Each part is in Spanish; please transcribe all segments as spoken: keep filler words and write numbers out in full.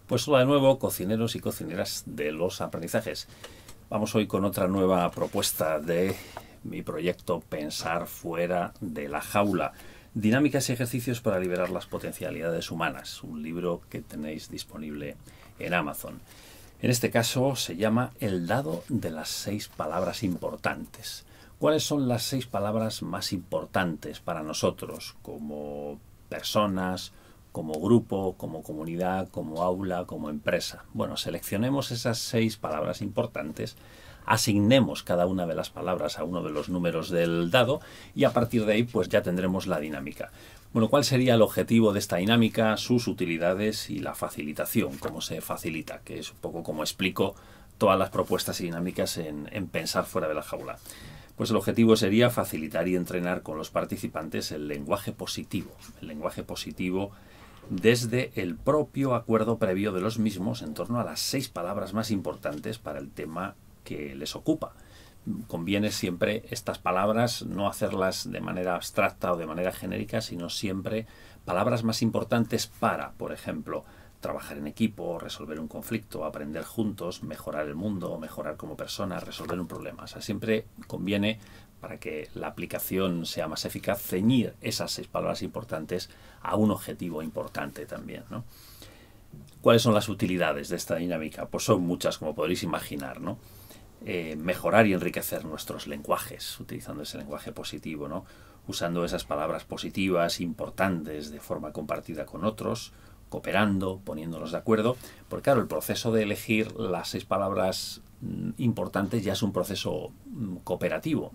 Pues hola de nuevo, cocineros y cocineras de los aprendizajes. Vamos hoy con otra nueva propuesta de mi proyecto Pensar fuera de la jaula. Dinámicas y ejercicios para liberar las potencialidades humanas. Un libro que tenéis disponible en Amazon. En este caso se llama El dado de las seis palabras importantes. ¿Cuáles son las seis palabras más importantes para nosotros como personas, como grupo, como comunidad, como aula, como empresa? Bueno, seleccionemos esas seis palabras importantes, asignemos cada una de las palabras a uno de los números del dado y a partir de ahí pues ya tendremos la dinámica. Bueno, ¿cuál sería el objetivo de esta dinámica? Sus utilidades y la facilitación, cómo se facilita, que es un poco como explico todas las propuestas y dinámicas en, en Pensar fuera de la jaula. Pues el objetivo sería facilitar y entrenar con los participantes el lenguaje positivo, el lenguaje positivo desde el propio acuerdo previo de los mismos en torno a las seis palabras más importantes para el tema que les ocupa. Conviene siempre estas palabras no hacerlas de manera abstracta o de manera genérica, sino siempre palabras más importantes para, por ejemplo, trabajar en equipo, resolver un conflicto, aprender juntos, mejorar el mundo, mejorar como persona, resolver un problema. O sea, siempre conviene, para que la aplicación sea más eficaz, ceñir esas seis palabras importantes a un objetivo importante también, ¿no? ¿Cuáles son las utilidades de esta dinámica? Pues son muchas, como podréis imaginar, ¿no? Eh, mejorar y enriquecer nuestros lenguajes, utilizando ese lenguaje positivo, ¿no? Usando esas palabras positivas, importantes, de forma compartida con otros, cooperando, poniéndonos de acuerdo, porque claro, el proceso de elegir las seis palabras importantes ya es un proceso cooperativo.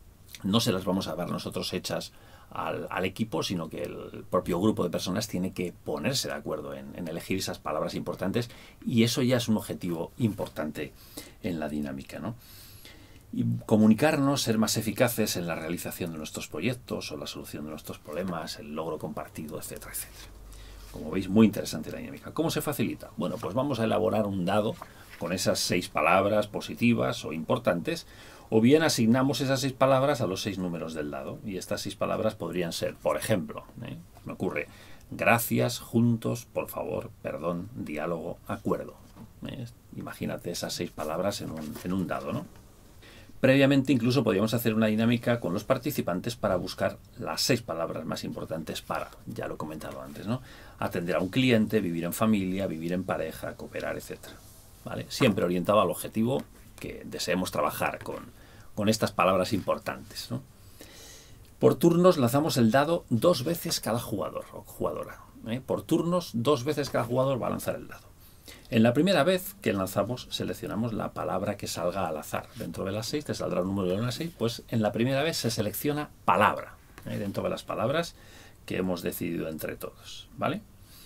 No se las vamos a dar nosotros hechas al, al equipo, sino que el propio grupo de personas tiene que ponerse de acuerdo en, en elegir esas palabras importantes, y eso ya es un objetivo importante en la dinámica, ¿no? Y comunicarnos, ser más eficaces en la realización de nuestros proyectos o la solución de nuestros problemas, el logro compartido, etcétera, etcétera. Como veis, muy interesante la dinámica. ¿Cómo se facilita? Bueno, pues vamos a elaborar un dado con esas seis palabras positivas o importantes, o bien asignamos esas seis palabras a los seis números del dado. Y estas seis palabras podrían ser, por ejemplo, ¿eh? me ocurre, gracias, juntos, por favor, perdón, diálogo, acuerdo. ¿eh? Imagínate esas seis palabras en un, en un dado, ¿no? Previamente incluso podríamos hacer una dinámica con los participantes para buscar las seis palabras más importantes para, ya lo he comentado antes, ¿no? Atender a un cliente, vivir en familia, vivir en pareja, cooperar, etcétera. ¿Vale? Siempre orientado al objetivo que deseemos trabajar con, con estas palabras importantes, ¿no? Por turnos lanzamos el dado dos veces cada jugador o jugadora. ¿eh? Por turnos, dos veces cada jugador va a lanzar el dado. En la primera vez que lanzamos, seleccionamos la palabra que salga al azar. Dentro de las seis te saldrá un número de una a seis, pues en la primera vez se selecciona palabra, ¿eh? dentro de las palabras que hemos decidido entre todos, ¿vale?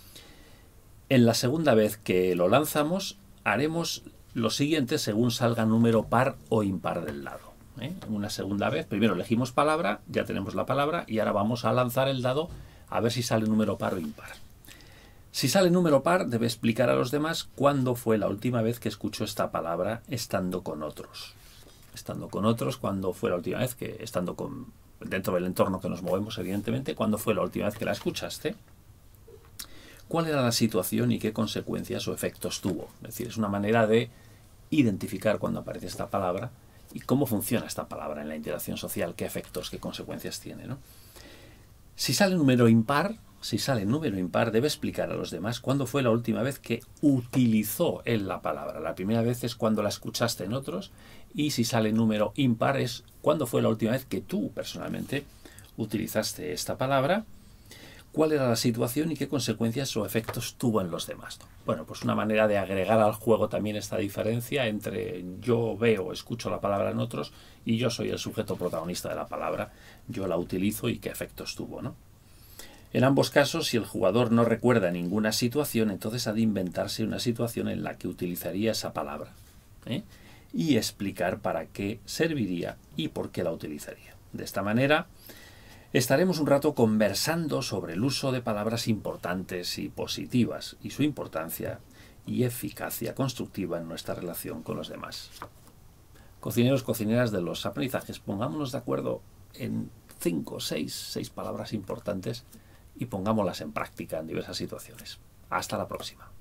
En la segunda vez que lo lanzamos, haremos lo siguiente según salga número par o impar del dado. ¿eh? Una segunda vez, primero elegimos palabra, ya tenemos la palabra, y ahora vamos a lanzar el dado a ver si sale número par o impar. Si sale número par, debe explicar a los demás cuándo fue la última vez que escuchó esta palabra estando con otros. Estando con otros, cuándo fue la última vez que, estando con, dentro del entorno que nos movemos, evidentemente, cuándo fue la última vez que la escuchaste. ¿Cuál era la situación y qué consecuencias o efectos tuvo? Es decir, es una manera de identificar cuando aparece esta palabra y cómo funciona esta palabra en la interacción social, qué efectos, qué consecuencias tiene, ¿no? Si sale número impar, si sale número impar, debe explicar a los demás cuándo fue la última vez que utilizó él la palabra. La primera vez es cuando la escuchaste en otros, y si sale número impar es cuándo fue la última vez que tú personalmente utilizaste esta palabra, cuál era la situación y qué consecuencias o efectos tuvo en los demás. Bueno, pues una manera de agregar al juego también esta diferencia entre yo veo, escucho la palabra en otros y yo soy el sujeto protagonista de la palabra, yo la utilizo y qué efectos tuvo, ¿no? En ambos casos, si el jugador no recuerda ninguna situación, entonces ha de inventarse una situación en la que utilizaría esa palabra, ¿eh? y explicar para qué serviría y por qué la utilizaría. De esta manera, estaremos un rato conversando sobre el uso de palabras importantes y positivas y su importancia y eficacia constructiva en nuestra relación con los demás. Cocineros, cocineras de los aprendizajes, pongámonos de acuerdo en cinco, seis, seis palabras importantes y pongámoslas en práctica en diversas situaciones. Hasta la próxima.